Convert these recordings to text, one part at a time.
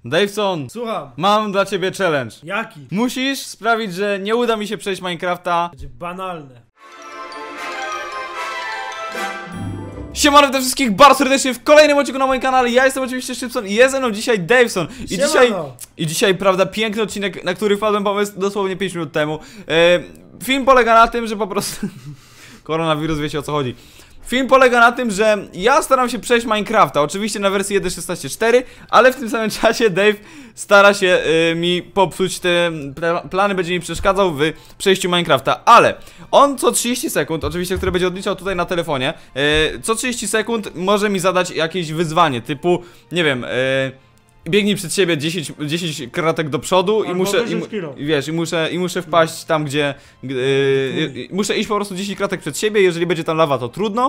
Daveson, Słucham. mam dla ciebie challenge. Jaki? Musisz sprawić, że nie uda mi się przejść Minecrafta. Będzie banalne. Siemano, witam wszystkich bardzo serdecznie w kolejnym odcinku na moim kanale. Ja jestem oczywiście Szczypson i jest ze mną dzisiaj Daveson. I dzisiaj, prawda, piękny odcinek, na który wpadłem pomysł dosłownie 5 minut temu. Film polega na tym, że po prostu... Koronawirus, wiecie o co chodzi. Film polega na tym, że ja staram się przejść Minecrafta, oczywiście na wersji 1.16.4, ale w tym samym czasie Dave stara się mi popsuć te plany, będzie mi przeszkadzał w przejściu Minecrafta, ale on co 30 sekund, oczywiście, które będzie odliczał tutaj na telefonie, co 30 sekund może mi zadać jakieś wyzwanie, typu, nie wiem, biegnij przed siebie 10 kratek do przodu i muszę, i muszę wpaść tam, gdzie muszę iść po prostu 10 kratek przed siebie, jeżeli będzie tam lawa, to trudno.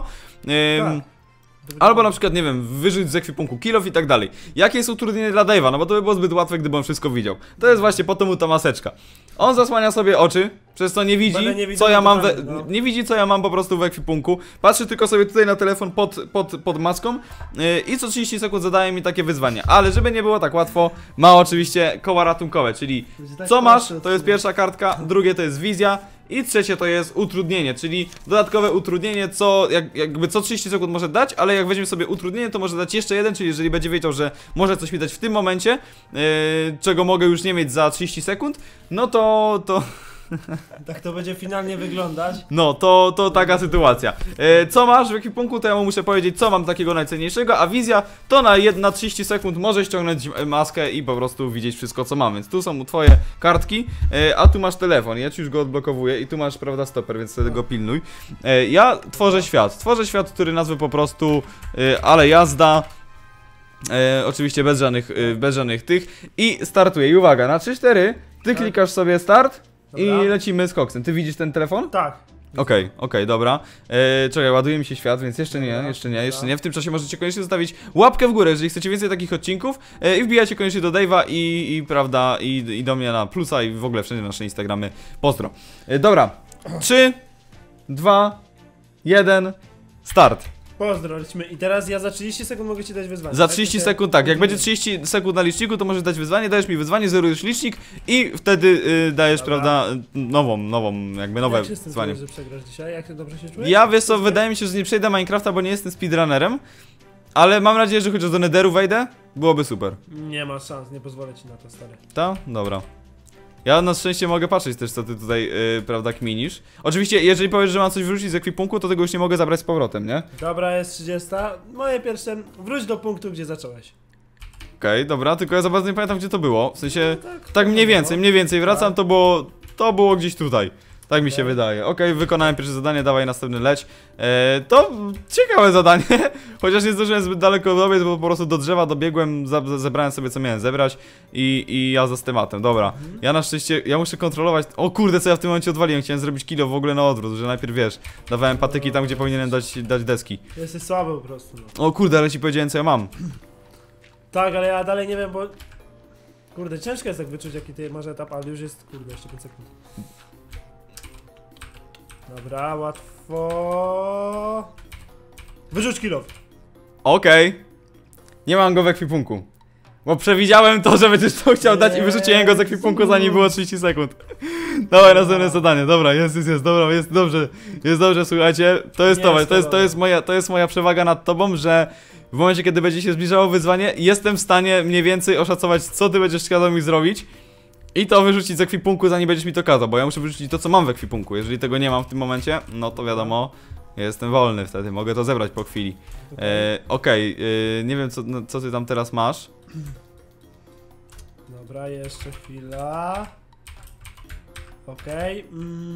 Albo na przykład, nie wiem, wyrzuć z ekwipunku kill-off i tak dalej. Jakie jest utrudnienie dla Dave'a? No bo to by było zbyt łatwe, gdyby on wszystko widział. To jest właśnie po to mu ta maseczka. On zasłania sobie oczy, przez co nie widzi, co ja mam nie widzi, co ja mam po prostu w ekwipunku. Patrzy tylko sobie tutaj na telefon pod maską i co 30 sekund zadaje mi takie wyzwania. Ale żeby nie było tak łatwo, ma oczywiście koła ratunkowe, czyli co masz, to jest pierwsza kartka, drugie to jest wizja i trzecie to jest utrudnienie, czyli dodatkowe utrudnienie, jakby co 30 sekund może dać, ale jak weźmie sobie utrudnienie, to może dać jeszcze jeden, czyli jeżeli będzie wiedział, że może coś mi dać w tym momencie, czego mogę już nie mieć za 30 sekund, no to... Tak to będzie finalnie wyglądać. No, to taka sytuacja. Co masz w ekwipunku, to ja mu muszę powiedzieć, co mam takiego najcenniejszego, a wizja to na 30 sekund może ściągnąć maskę i po prostu widzieć wszystko, co mam. Więc tu są twoje kartki, a tu masz telefon, ja ci już go odblokowuję i tu masz, prawda, stoper, więc wtedy go pilnuj. Ja tworzę świat, który nazwę po prostu ale jazda. Oczywiście bez żadnych tych i startuję. I uwaga, na 3-4 ty klikasz sobie start. Dobra. I lecimy z koksem. Ty widzisz ten telefon? Tak. Okej, dobra. Czekaj, ładuje mi się świat, więc jeszcze nie. W tym czasie możecie koniecznie zostawić łapkę w górę, jeżeli chcecie więcej takich odcinków. I wbijajcie koniecznie do Dave'a prawda, i do mnie na plusa i w ogóle wszędzie na nasze Instagramy. Pozdro. Dobra. 3, 2, 1, start. Pozdro, lecimy. I teraz ja za 30 sekund mogę ci dać wyzwanie. Za 30 sekund, tak. Jak będzie 30 sekund na liczniku, to możesz dać wyzwanie, dajesz mi wyzwanie, zerujesz licznik i wtedy dajesz, prawda, nowe wyzwanie. Jak się przegrasz dzisiaj? Jak ty dobrze się czujesz? Ja, wiesz co, wydaje mi się, że nie przejdę Minecrafta, bo nie jestem speedrunnerem, ale mam nadzieję, że chociaż do Netheru wejdę, byłoby super. Nie ma szans, nie pozwolę ci na to, stary. Ta? Dobra. Ja na szczęście mogę patrzeć też, co ty tutaj, prawda, kminisz. Oczywiście, jeżeli powiesz, że mam coś wyrzucić z ekwipunku, to tego już nie mogę zabrać z powrotem, nie? Dobra, jest 30. Moje pierwsze, wróć do punktu, gdzie zacząłeś. Okej, dobra, tylko ja za bardzo nie pamiętam, gdzie to było. W sensie, tak mniej więcej wracam, to było gdzieś tutaj. Tak mi się wydaje. Okej, wykonałem pierwsze zadanie, dawaj następny leć. To ciekawe zadanie, chociaż nie zdążyłem zbyt daleko dobiec, bo po prostu do drzewa dobiegłem, zebrałem sobie co miałem zebrać i ja za tematem. Dobra, ja na szczęście, ja muszę kontrolować. O kurde, co ja w tym momencie odwaliłem, chciałem zrobić kilo w ogóle na odwrót, że najpierw, wiesz, dawałem patyki tam, gdzie powinienem dać deski. Jesteś słaby po prostu, no. O kurde, ale ci powiedziałem, co ja mam. Tak, ale ja dalej nie wiem, bo... Kurde, ciężko jest tak wyczuć, jaki ty masz etap, ale już jest, kurde, jeszcze 5 sekund. Dobra, łatwo. Wyrzuć kill-off. Okej. Nie mam go w ekwipunku. Bo przewidziałem to, że będziesz to chciał dać i wyrzuciłem go z ekwipunku, zanim było 30 sekund. Dawaj, następne zadanie. Dobra, jest, dobra, jest dobrze, słuchajcie. To jest moja przewaga nad tobą, że w momencie, kiedy będzie się zbliżało wyzwanie, jestem w stanie mniej więcej oszacować, co ty będziesz kazał mi zrobić. I to wyrzucić z ekwipunku, zanim będziesz mi to kazał, bo ja muszę wyrzucić to, co mam w ekwipunku. Jeżeli tego nie mam w tym momencie, no to wiadomo, jestem wolny wtedy, mogę to zebrać po chwili. Okej, nie wiem, co ty tam teraz masz. Dobra, jeszcze chwila. Okej.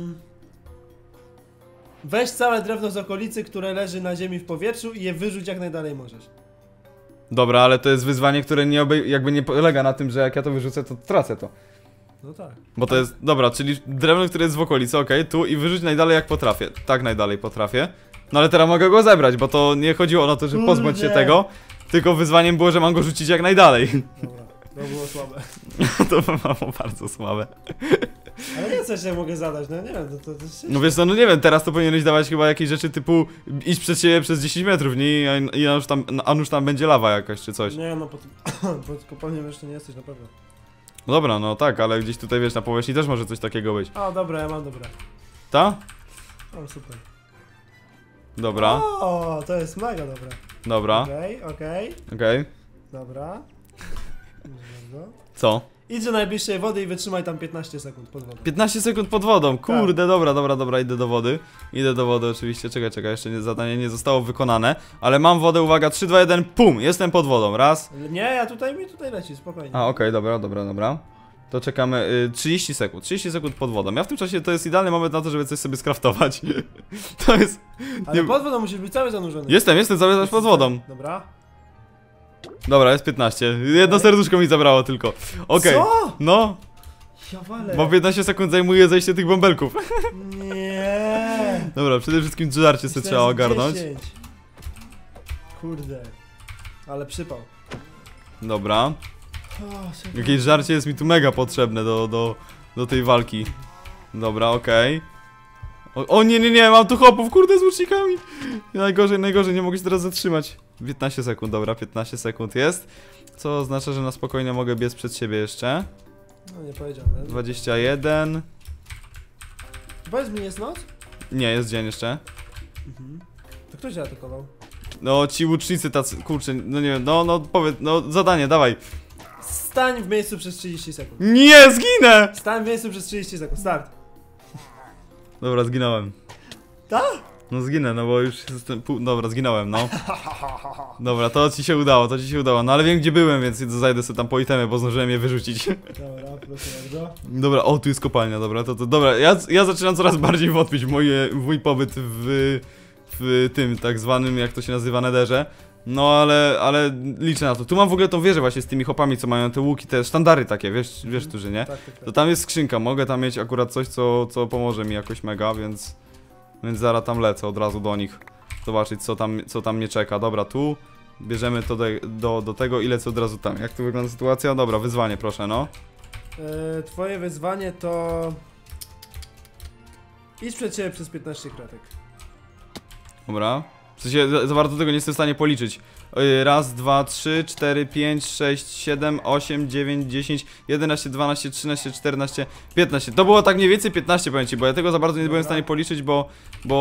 Weź całe drewno z okolicy, które leży na ziemi w powietrzu i je wyrzuć jak najdalej możesz. Dobra, ale to jest wyzwanie, które jakby nie polega na tym, że jak ja to wyrzucę, to tracę to. No tak. Bo to jest, dobra, czyli drewno, które jest w okolicy, okej, tu i wyrzuć najdalej jak potrafię. Tak najdalej potrafię. No ale teraz mogę go zebrać, bo to nie chodziło o to, żeby pozbądź się tego, tylko wyzwaniem było, że mam go rzucić jak najdalej. Dobra, To było słabe. To było bardzo słabe. Ale nie coś, jak mogę zadać, no nie wiem, to jest... No wiesz co, no nie wiem, teraz to powinieneś dawać chyba jakieś rzeczy typu iść przed siebie przez 10 metrów, nie? I a nuż tam będzie lawa jakaś czy coś. Nie no, pod kopalnią jeszcze nie jesteś na pewno. No dobra, no tak, ale gdzieś tutaj wiesz, na powierzchni też może coś takiego być. O, dobra, ja mam dobra. Ta? O, super. Dobra. O, to jest mega dobra. Dobra. Okej. Okej. Dobra. Bardzo. Co? Idź do najbliższej wody i wytrzymaj tam 15 sekund pod wodą. 15 sekund pod wodą, kurde, dobra, idę do wody. Idę do wody oczywiście, czekaj, jeszcze zadanie nie zostało wykonane. Ale mam wodę, uwaga, 3, 2, 1, pum, jestem pod wodą, raz. Nie, ja tutaj leci, spokojnie. A, okej, dobra. To czekamy 30 sekund pod wodą. Ja w tym czasie to jest idealny moment na to, żeby coś sobie skraftować. To jest... Ale pod wodą musisz być cały zanurzony. Jestem cały czas pod wodą. Dobra. Dobra, jest 15. Jedno serduszko mi zabrało tylko. Okej. Co? No, Ja walę. bo 15 sekund zajmuje zejście tych bąbelków. Nie. Dobra, przede wszystkim żarcie sobie trzeba ogarnąć. 10. Kurde. Ale przypał. Dobra. O, super. Jakieś żarcie jest mi tu mega potrzebne do tej walki. Dobra, okej. O nie, mam tu chłopów, kurde, z łucznikami. Najgorzej, nie mogę się teraz zatrzymać. 15 sekund, dobra, 15 sekund jest. Co oznacza, że na spokojnie mogę biec przed siebie jeszcze. No nie powiedziałem. 21. Powiedz mi, jest noc? Nie, jest dzień jeszcze. To kto cię atakował? No, ci łucznicy tacy, kurczę, no nie wiem, no powiedz, no zadanie, dawaj. Stań w miejscu przez 30 sekund. Nie, zginę! Stań w miejscu przez 30 sekund, start. Dobra, zginąłem. Tak? No zginę, no bo już jestem dobra, zginąłem, no. Dobra, to ci się udało, no ale wiem gdzie byłem, więc zajdę sobie tam po itemy, bo zdążyłem je wyrzucić. Dobra, proszę bardzo. Dobra, o tu jest kopalnia, dobra, dobra, ja zaczynam coraz bardziej wątpić w mój pobyt w tym tak zwanym, jak to się nazywa, Netherze. No ale liczę na to. Tu mam w ogóle tą wieżę właśnie z tymi chłopami, co mają te łuki, te sztandary takie, wiesz którzy, nie? Tak. To tam jest skrzynka, mogę tam mieć akurat coś, co pomoże mi jakoś mega, więc zaraz tam lecę od razu do nich. Zobaczyć co tam mnie czeka. Dobra, tu bierzemy to do tego i lecę od razu tam. Jak tu wygląda sytuacja? Dobra, wyzwanie proszę, no. Twoje wyzwanie to... Idź przed siebie przez 15 kratek. Dobra. W sensie za bardzo tego nie jestem w stanie policzyć. Raz, 2, 3, 4, 5, 6, 7, 8, 9, 10, 11, 12, 13, 14, 15. To było tak mniej więcej 15, powiem ci, bo ja tego za bardzo nie byłem w stanie policzyć, bo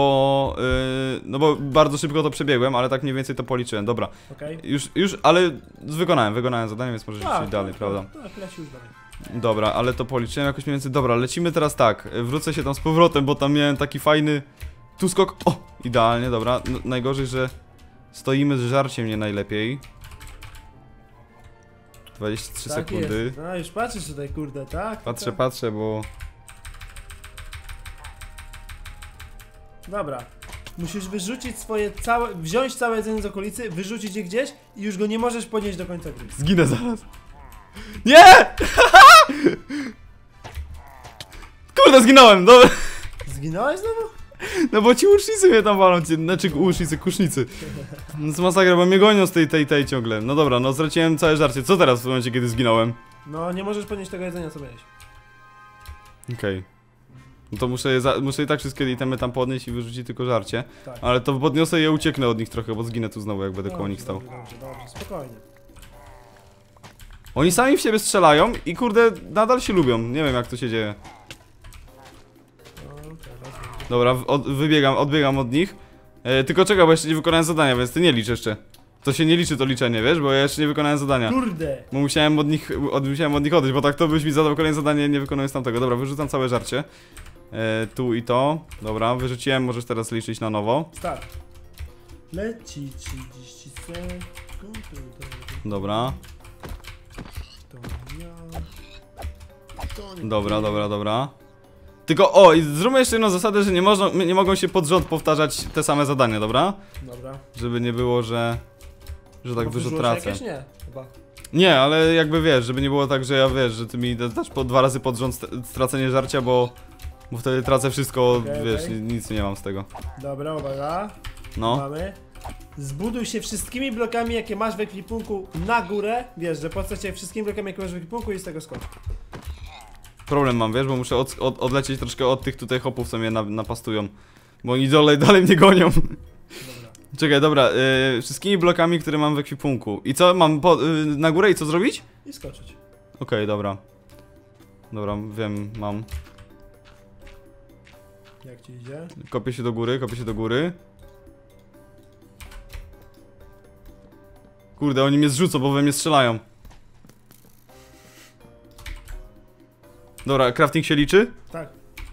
bardzo szybko to przebiegłem, ale tak mniej więcej to policzyłem. Dobra. Okej. Już, ale wykonałem zadanie, więc możesz iść dalej, prawda? Tak, leci już dalej. Dobra, ale to policzyłem jakoś mniej więcej. Dobra, lecimy teraz tak. Wrócę się tam z powrotem, bo tam miałem taki fajny tu skok. O! Idealnie, dobra. Najgorzej, że stoimy z żarciem nie najlepiej. 23 Tak sekundy. jest. No już patrzysz tutaj, kurde, tak? Patrzę, bo... Dobra. Musisz wyrzucić swoje całe... Wziąć całe jedzenie z okolicy, wyrzucić je gdzieś i już go nie możesz podnieść do końca gry. Zginę zaraz. Nie! Kurde, zginąłem, dobra. Zginąłeś znowu? No bo ci łucznicy mnie tam walą, znaczy kusznicy. No to masakra, bo mnie gonią z tej ciągle. No dobra, no straciłem całe żarcie. Co teraz w momencie, kiedy zginąłem? No nie możesz podnieść tego jedzenia, co miałeś. Okej. No to muszę i tak wszystkie itemy tam podnieść i wyrzucić tylko żarcie. Tak. Ale to podniosę i ja ucieknę od nich trochę, bo zginę tu znowu, jak będę koło nich stał. Dobrze, spokojnie. Oni sami w siebie strzelają i kurde, nadal się lubią. Nie wiem jak to się dzieje. Dobra, odbiegam od nich. Tylko czekaj, bo jeszcze nie wykonałem zadania, więc ty nie licz jeszcze. To się nie liczy to liczenie, wiesz, bo ja jeszcze nie wykonałem zadania. Kurde! Bo musiałem od nich odejść, bo tak to byś mi zadał kolejne zadanie, nie wykonując tamtego. Dobra, wyrzucam całe żarcie. Tu i to. Dobra, wyrzuciłem, możesz teraz liczyć na nowo. Start. Leci 30 sekund. Dobra. To ja. Dobra. Tylko i zróbmy jeszcze jedną zasadę, że nie mogą się pod rząd powtarzać te same zadania, dobra? Dobra. Żeby nie było, że tak dużo tracę. Jakieś? Nie, chyba. Nie, ale jakby wiesz, żeby nie było tak, że ja wiesz, że ty mi dasz po 2 razy pod rząd stracenie żarcia, bo wtedy tracę wszystko, Okay. Nic nie mam z tego. Dobra, uwaga. No. Mamy. Zbuduj się wszystkimi blokami, jakie masz w ekwipunku na górę. Wiesz, że postać się wszystkimi blokami, jakie masz w ekwipunku i z tego skocz. Problem mam, wiesz, bo muszę odlecieć troszkę od tych tutaj hopów, co mnie napastują. Bo oni dalej mnie gonią. Dobra. Czekaj, dobra, wszystkimi blokami, które mam w ekwipunku. I co, mam na górę i co zrobić? I skoczyć. Okej, dobra. Dobra, wiem, mam. Jak ci idzie? Kopię się do góry, kopię się do góry. Kurde, oni mnie zrzucą, bo we mnie strzelają. Dobra, crafting się liczy? Tak.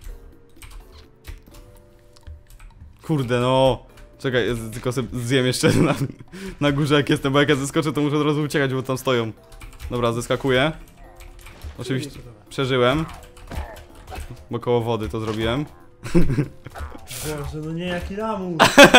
Kurde, no. Czekaj, tylko sobie zjem jeszcze na górze jak jestem, bo jak ja zeskoczę, to muszę od razu uciekać, bo tam stoją. Dobra, zeskakuję. Oczywiście przeżyłem. Bo koło wody to zrobiłem. Boże, no nie, jaki lamus.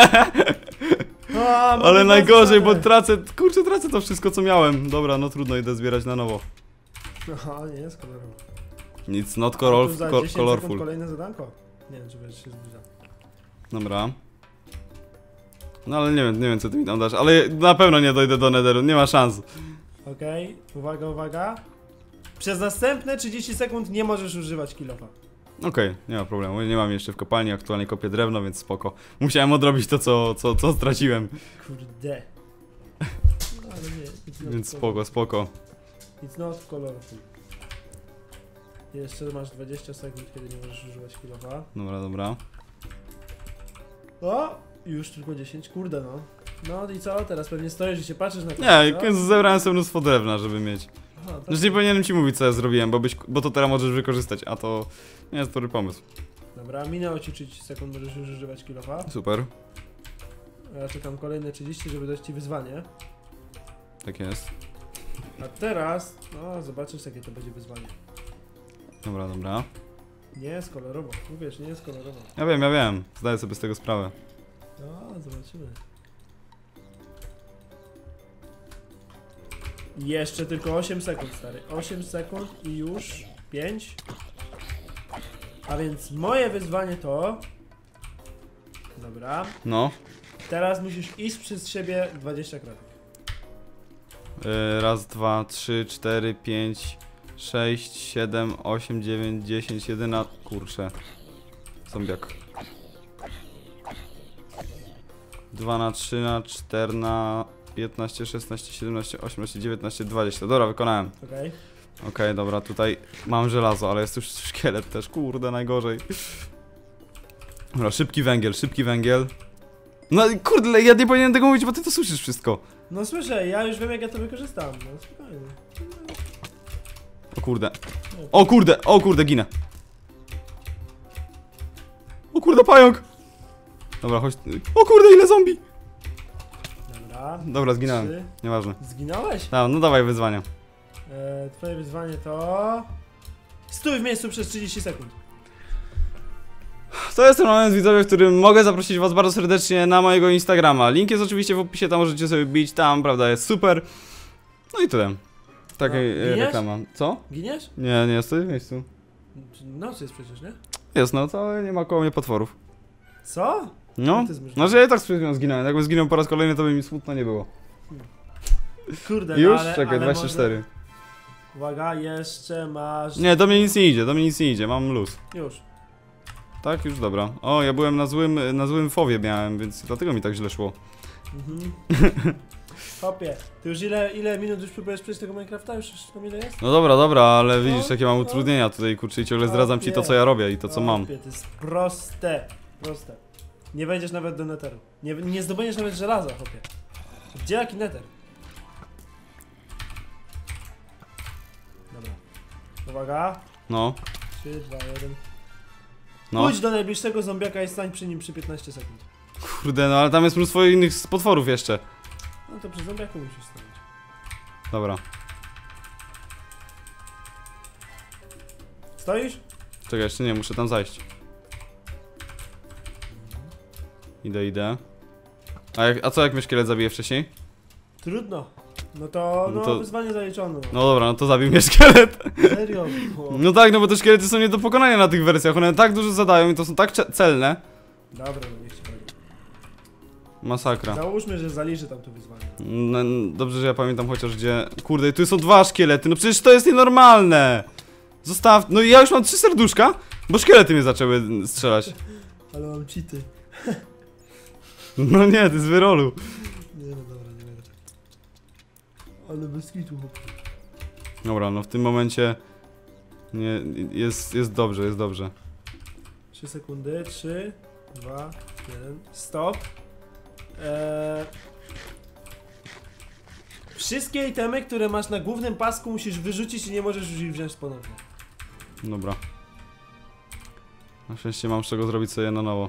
Ale najgorzej, bo tracę, kurczę, tracę to wszystko, co miałem. Dobra, no trudno, idę zbierać na nowo. Aha, nie jest kolorowo. Nic not colorful. Kolejne zadanko. Nie wiem, czy wiesz, się zbliża. Dobra. No ale nie wiem co ty mi tam dasz, ale na pewno nie dojdę do Netheru, nie ma szans. Okej, uwaga, uwaga. Przez następne 30 sekund nie możesz używać kilofa. Okej, nie ma problemu, nie mam jeszcze w kopalni, aktualnie kopię drewno, więc spoko. Musiałem odrobić to, co straciłem. Kurde. No, ale nie, Więc spoko. It's not colorful. Jeszcze masz 20 sekund, kiedy nie możesz używać kilofa. Dobra. O! Już tylko 10, kurde no. No i co? Teraz pewnie stoisz i się patrzysz na Nie, zebrałem sobie mnóstwo drewna, żeby mieć. Aha, tak. Już nie powinienem ci mówić, co ja zrobiłem, bo to teraz możesz wykorzystać, a to nie jest dobry pomysł. Dobra, minęło ci 30 sekund, możesz już używać kilofa. Super, A ja czekam kolejne 30, żeby dać ci wyzwanie. tak jest. A teraz, no zobaczysz jakie to będzie wyzwanie. Dobra. Nie jest kolorowo, mówisz, nie jest kolorowo. Ja wiem, zdaję sobie z tego sprawę. No, zobaczymy. Jeszcze tylko 8 sekund, stary. 8 sekund i już 5. A więc moje wyzwanie to... Dobra. No. Teraz musisz iść przez siebie 20 kratek. Raz, 2, 3, 4, 5, 6, 7, 8, 9, 10, 11. Kurczę. Zombiak. 2 na 3 na 4 na 15, 16, 17, 18, 19, 20. Dobra, wykonałem. Okej. Okej, dobra, tutaj mam żelazo, ale jest już szkielet też. Kurde, najgorzej. Dobra, szybki węgiel. No kurde, ja nie powinienem tego mówić, bo ty to słyszysz wszystko. No słyszę, ja już wiem jak ja to wykorzystam. No spokojnie. O kurde, ginę. O kurde, pająk. Dobra, chodź. O kurde, ile zombie. Dobra, zginąłem. 3. Nieważne. Zginąłeś? No dawaj wyzwania. Twoje wyzwanie to... Stój w miejscu przez 30 sekund. To jest ten moment, widzowie, w którym mogę zaprosić was bardzo serdecznie na mojego Instagrama. Link jest oczywiście w opisie, tam możecie sobie bić, tam, prawda, jest super. No i tyle. Takiej reklama. Co? Giniesz? Nie, stój w miejscu. Noc jest przecież, nie? Jest noc, ale nie ma koło mnie potworów. Co? No, znaczy ja i tak z chwilą zginąłem, jakbym zginął po raz kolejny, to by mi smutno nie było. Kurde, Już? ale, Czekaj, ale 24. Może... Uwaga, jeszcze masz... Nie, do mnie nic nie idzie, mam luz. Już. Tak, już dobra. O, ja byłem na złym fowie miałem, więc dlatego mi tak źle szło. Hopie, ty już ile minut już próbujesz przejść tego Minecrafta? Już tam ile jest? No dobra, ale widzisz jakie mam utrudnienia tutaj, kurczę, i ciągle zdradzam ci to, co ja robię i to, co mam. To jest proste. Nie wejdziesz nawet do netheru. Nie zdobędziesz nawet żelaza, hopie. Gdzie jaki nether? Dobra. Uwaga. No. 3, 2, 1. No. Pójdź do najbliższego zombiaka i stań przy nim przy 15 sekund. Kurde, no ale tam jest mnóstwo innych potworów jeszcze. No to przy zombiaku musisz stanąć. Dobra. Stoisz? Czekaj, jeszcze nie, muszę tam zajść. Idę. A co jak mnie szkielet zabije wcześniej? Trudno. No to wyzwanie zaliczone. No dobra, no to zabił mnie szkielet. Serio? No tak, no bo te szkielety są nie do pokonania na tych wersjach, one tak dużo zadają i to są tak celne. Dobra, no niech ci chodzi. Masakra. Załóżmy, że zaliczy tam to wyzwanie. No, dobrze, że ja pamiętam chociaż gdzie... Kurde, tu są 2 szkielety, no przecież to jest nienormalne! Zostaw... No i ja już mam 3 serduszka, bo szkielety mnie zaczęły strzelać. Ale mam cheaty. No nie, ty z wyrolu. Nie no dobra, nie będę. Ale bez kitu, chłopie. Dobra, no w tym momencie... Nie, jest dobrze, jest dobrze. 3 sekundy, 3, 2, 1, stop. Wszystkie itemy, które masz na głównym pasku, musisz wyrzucić i nie możesz już ich wziąć ponownie. Dobra. Na szczęście mam z czego zrobić sobie na nowo.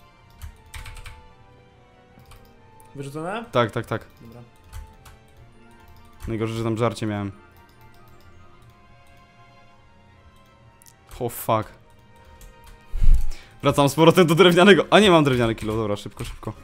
Wyrzucone? Tak, tak, tak. Dobra. Najgorzej, że tam żarcie miałem. Oh fuck. Wracam z powrotem do drewnianego. A nie mam drewniany kilo, dobra, szybko, szybko.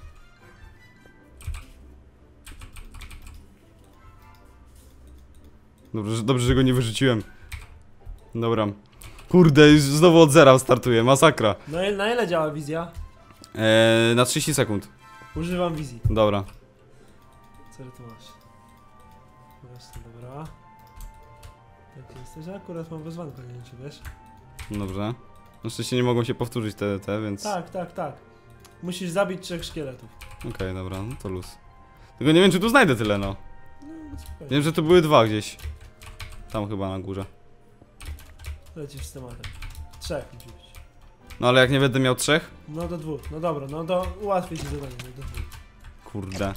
Dobrze, że go nie wyrzuciłem. Dobra. Kurde, już znowu od zera startuję, masakra. No i na ile działa wizja? Na 30 sekund. Używam wizji. Dobra. Co ty tu masz? Właśnie, dobra. Jak jesteś? Akurat mam wezwanko, nie wiem czy wiesz. Dobrze. Na szczęście nie mogą się powtórzyć te, więc... Tak, tak, tak. Musisz zabić 3 szkieletów. Okej, dobra, no to luz. Tylko nie wiem, czy tu znajdę tyle, no. No, spokojnie. Wiem, że tu były 2 gdzieś. Tam chyba na górze. Lecisz z tematem. 3 musi być. No ale jak nie będę miał 3? No do 2. No dobra, no to ułatwię ci zadanie, no do 2. Kurde.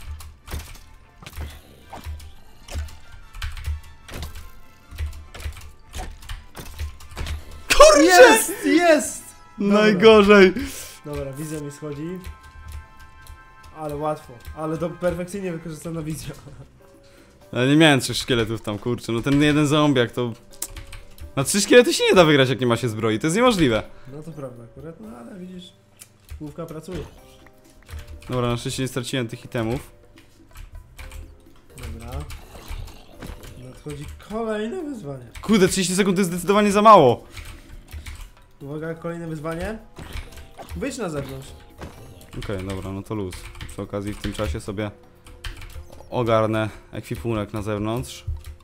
Jest! Jest! Dobra. Najgorzej! Dobra, wizja mi schodzi. Ale łatwo. Ale to perfekcyjnie wykorzystana wizja. Ale nie miałem 3 szkieletów tam, kurczę. No ten jeden zombiak to... Na 3 szkielety się nie da wygrać, jak nie ma się zbroi. To jest niemożliwe. No to prawda akurat, no ale widzisz, główka pracuje. Dobra, na szczęście nie straciłem tych itemów. Dobra. Nadchodzi kolejne wyzwanie. Kurde, 30 sekund to jest zdecydowanie za mało. Uwaga, kolejne wyzwanie. Wyjdź na zewnątrz. Okej, dobra, no to luz. Przy okazji w tym czasie sobie ogarnę ekwipunek na zewnątrz.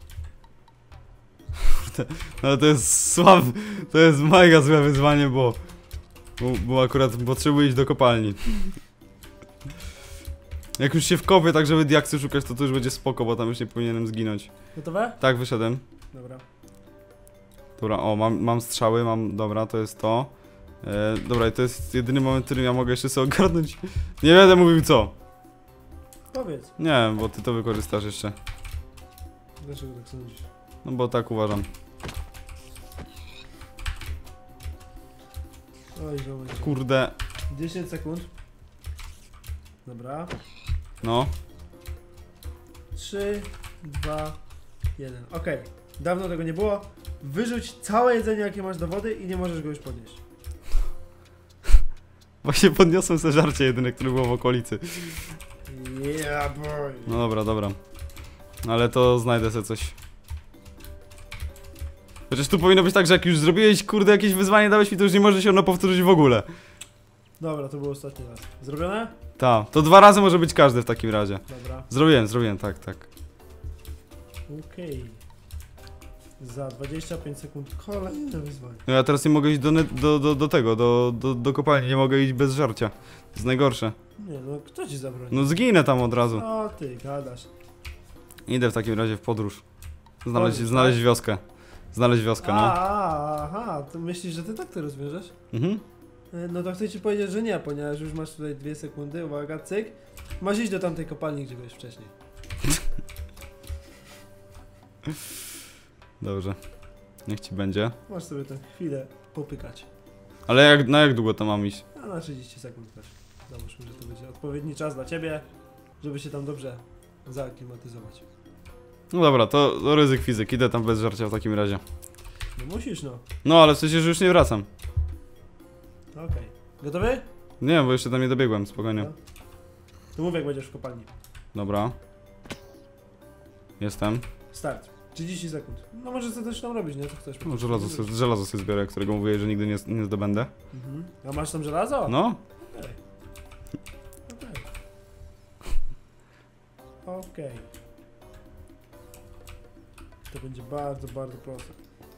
Kurde, no to jest słabe, to jest mega złe wyzwanie, bo akurat potrzebuję iść do kopalni. Jak już się wkopię tak, żeby diaksy szukać, to już będzie spoko, bo tam już nie powinienem zginąć. Gotowe? Tak, wyszedłem. Dobra. Dobra, o, mam strzały, dobra, to jest to. Dobra, i to jest jedyny moment, w którym ja mogę jeszcze sobie ogarnąć. Nie będę mówił co. Powiedz. Nie, bo ty to wykorzystasz jeszcze. Dlaczego tak sądzisz? No bo tak uważam. Oj, żołnierz. Kurde. 10 sekund. Dobra. No. 3, 2, 1. Okej. Dawno tego nie było. Wyrzuć całe jedzenie, jakie masz do wody i nie możesz go już podnieść. Właśnie podniosłem sobie żarcie jedyne, które było w okolicy. Yeah, boy. No dobra, dobra. Ale to znajdę sobie coś. Chociaż tu powinno być tak, że jak już zrobiłeś, kurde, jakieś wyzwanie dałeś mi, to już nie może się ono powtórzyć w ogóle. Dobra, to był ostatni raz. Zrobione? Tak, to 2 razy może być każdy w takim razie. Dobra. Zrobiłem, tak, tak. Okej. Za 25 sekund kolejne wyzwanie. No ja teraz nie mogę iść do kopalni, nie mogę iść bez żarcia. To jest najgorsze. Nie no, kto ci zabroni? No zginę tam od razu. O ty gadasz. Idę w takim razie w podróż. Podróż, Znaleźć wioskę. Znaleźć wioskę, no. Aha, to myślisz, że ty tak to rozwiążesz? Mhm. No to chcę ci powiedzieć, że nie, ponieważ już masz tutaj 2 sekundy, uwaga, cyk. Masz iść do tamtej kopalni, gdzie byłeś wcześniej. Dobrze. Niech ci będzie. Masz sobie tę chwilę popykać. Ale na jak długo to mam iść? A na 30 sekund też. Załóżmy, że to będzie odpowiedni czas dla ciebie, żeby się tam dobrze zaaklimatyzować. No dobra, to ryzyk fizyk. Idę tam bez żarcia w takim razie. No musisz, no. No ale w sensie, że już nie wracam. Okej. Gotowy? Nie, bo jeszcze tam nie dobiegłem, spokojnie. No. To mów, jak będziesz w kopalni. Dobra. Jestem. Start. 30 sekund. No może co też tam robić, nie? Co chcesz? No, żelazo sobie zbiorę, którego mówię, że nigdy nie zdobędę. Mhm. A masz tam żelazo? No. Okej. Okej. Okej. To będzie bardzo, bardzo proste.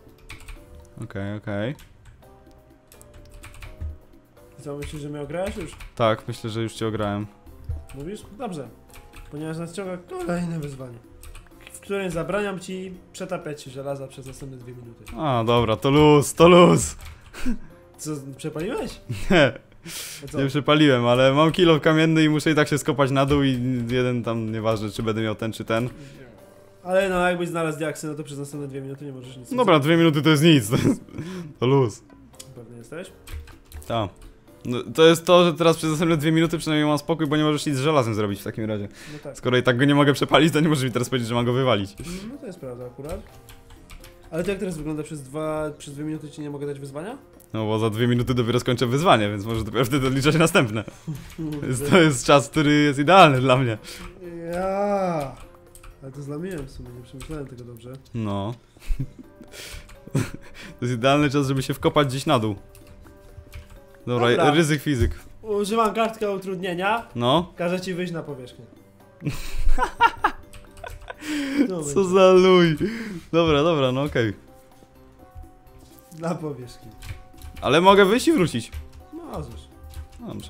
Okej. Co, myślisz, że mnie ograłeś już? Tak, myślę, że już cię ograłem. Mówisz? Dobrze. Ponieważ nas ciąga kolejne wyzwanie, w którym zabraniam ci przetapiać się żelaza przez następne 2 minuty. A, dobra, to luz. Co, przepaliłeś? Nie, A co? nie przepaliłem, ale mam kilo kamienny i muszę i tak się skopać na dół i jeden tam, nieważne czy będę miał ten czy ten. Ale no, jakbyś znalazł diaksy, no to przez następne 2 minuty nie możesz nic. Dobra, 2 minuty to jest nic, to luz. Pewnie jesteś? Tak. No, to jest to, że teraz przez następne 2 minuty przynajmniej mam spokój, bo nie możesz nic z żelazem zrobić w takim razie. No tak. Skoro i tak go nie mogę przepalić, to nie możesz mi teraz powiedzieć, że mam go wywalić. No to jest prawda akurat. Ale to jak teraz wygląda? Przez 2 minuty ci nie mogę dać wyzwania? No bo za 2 minuty dopiero skończę wyzwanie, więc może dopiero wtedy odliczać następne. Więc to jest czas, który jest idealny dla mnie. Ja. Ale to zlamiłem w sumie, nie przemyślałem tego dobrze. No. To jest idealny czas, żeby się wkopać gdzieś na dół. Dobra, ryzyk fizyk. Używam kartkę utrudnienia. No. Każę ci wyjść na powierzchnię. Co za luj. Dobra, no okej. Na powierzchni. Ale mogę wyjść i wrócić. Możesz. Dobrze.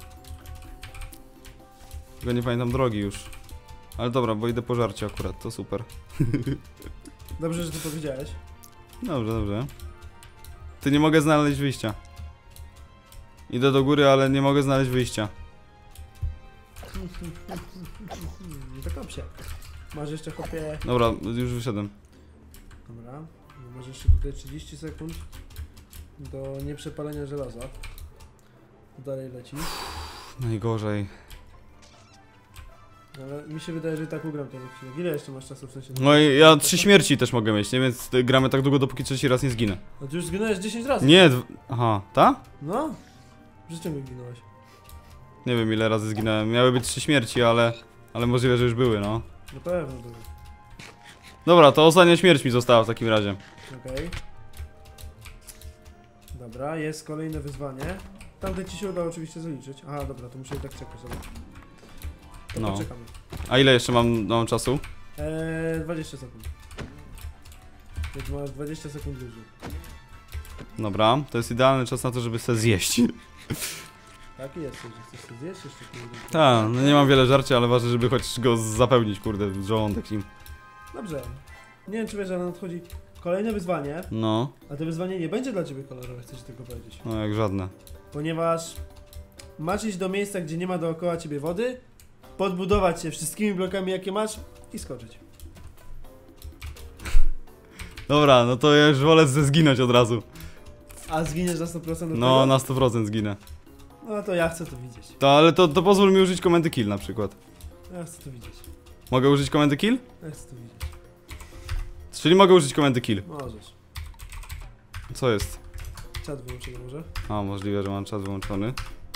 Tylko nie pamiętam drogi już. Ale dobra, bo idę po żarcie akurat, to super. Dobrze, że to powiedziałeś. Dobrze. Ty nie mogę znaleźć wyjścia. Idę do góry, ale nie mogę znaleźć wyjścia. To kop się. Masz jeszcze chłopie. Dobra, już wyszedłem. Dobra. No masz jeszcze tutaj 30 sekund do nieprzepalenia żelaza. Dalej leci. Najgorzej. Ale mi się wydaje, że i tak ugram ten odcinek. Ile jeszcze masz czasu w sensie? No i ja 3 śmierci też mogę mieć, nie? Więc gramy tak długo, dopóki trzeci raz nie zginę. No ty już zginąłeś 10 razy. Nie, aha, ta? No? W życiu mi ginąłeś. Nie wiem ile razy zginąłem. Miały być 3 śmierci, ale możliwe, że już były, no. Na pewno było. Dobra, to ostatnia śmierć mi została w takim razie. Okej. Dobra, jest kolejne wyzwanie. Tamte ci się uda oczywiście zaliczyć. Aha, dobra, to muszę i tak czekać. Dobra. To No. poczekamy. A ile jeszcze mam czasu? 20 sekund. Więc masz 20 sekund luzu. Dobra, to jest idealny czas na to, żeby sobie zjeść. Taki jest, że chcesz to zjeść jeszcze kurde. Tak, no nie mam wiele żarcia, ale ważne, żeby choć go zapełnić, kurde, w żołądek im. Dobrze. Nie wiem czy wiesz, ale nadchodzi kolejne wyzwanie. No, A to wyzwanie nie będzie dla ciebie kolorowe, chcę ci tylko powiedzieć. no jak żadne. Ponieważ masz iść do miejsca, gdzie nie ma dookoła ciebie wody, podbudować się wszystkimi blokami jakie masz i skoczyć. Dobra, no to ja już wolę zginąć od razu. A zginiesz na 100% do No, tego? na 100% zginę. No to ja chcę to widzieć. Ale to pozwól mi użyć komendy kill na przykład. Ja chcę to widzieć. Mogę użyć komendy kill? Ja chcę to widzieć. Czyli mogę użyć komendy kill. Możesz. Co jest? Czat wyłączony może? A, możliwe, że mam czat wyłączony.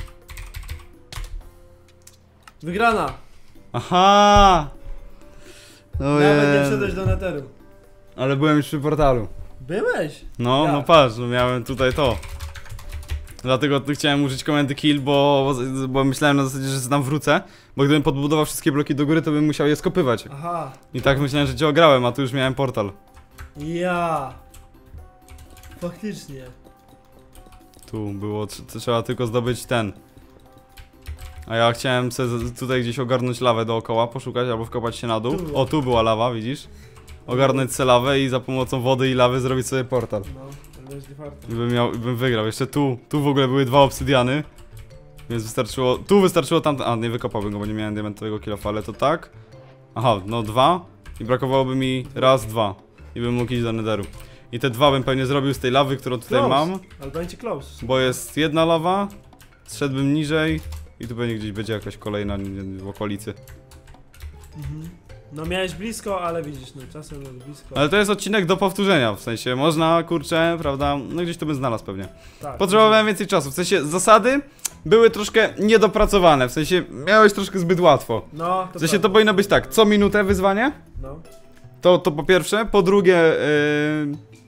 Wygrana! Aha! No Nawet nie wszedłeś do netheru. Ale byłem już przy portalu. Byłeś? No, Jak? no patrz, no miałem tutaj to. Dlatego chciałem użyć komendy kill, bo myślałem na zasadzie, że tam wrócę. Bo gdybym podbudował wszystkie bloki do góry, to bym musiał je skopywać. Aha. I tak myślałem, że cię ograłem, a tu już miałem portal. Ja. Faktycznie. Tu było, trzeba tylko zdobyć ten. A ja chciałem sobie tutaj gdzieś ogarnąć lawę dookoła, poszukać albo wkopać się na dół. Tu było. O, tu była lawa, widzisz? Ogarnąć sobie lawę i za pomocą wody i lawy zrobić sobie portal. No, ale jest farta. I bym wygrał. Jeszcze tu w ogóle były 2 obsydiany. Więc wystarczyło, tu wystarczyło tam, a nie wykopałbym go, bo nie miałem diamentowego kilofa, ale to tak. Aha, no 2 i brakowałoby mi raz, 2 i bym mógł iść do netheru. I te 2 bym pewnie zrobił z tej lawy, którą tutaj Close. mam. Ale będzie close. Bo jest jedna lawa, zszedłbym niżej i tu pewnie gdzieś będzie jakaś kolejna w okolicy. Mhm. No miałeś blisko, ale widzisz, no czasem jest blisko. Ale to jest odcinek do powtórzenia, w sensie można, kurczę, prawda, no gdzieś to bym znalazł pewnie. Tak, Potrzebowałem więcej czasu, w sensie zasady były troszkę niedopracowane, w sensie miałeś troszkę zbyt łatwo. No, W sensie to powinno być tak, co minutę wyzwanie, No. to po pierwsze, po drugie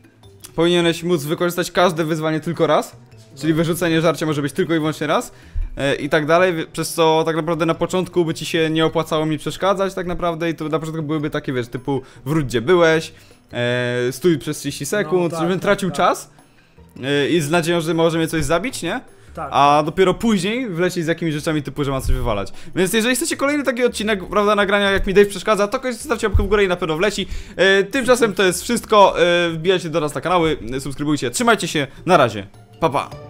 powinieneś móc wykorzystać każde wyzwanie tylko raz, czyli wyrzucenie żarcia może być tylko i wyłącznie raz, i tak dalej, przez co tak naprawdę na początku by ci się nie opłacało mi przeszkadzać tak naprawdę i to na początku byłyby takie, wiesz, typu wróć gdzie byłeś, stój przez 30 sekund, tak, żebym tracił czas i z nadzieją, że może mnie coś zabić, nie? Tak. A dopiero później wlecieć z jakimiś rzeczami typu, że ma coś wywalać. Więc jeżeli chcecie kolejny taki odcinek, prawda, nagrania jak mi Dave przeszkadza, to koniecznie zostawcie łapkę w górę i na pewno wleci. Tymczasem to jest wszystko, wbijajcie do nas na kanały, subskrybujcie, trzymajcie się, na razie, pa pa!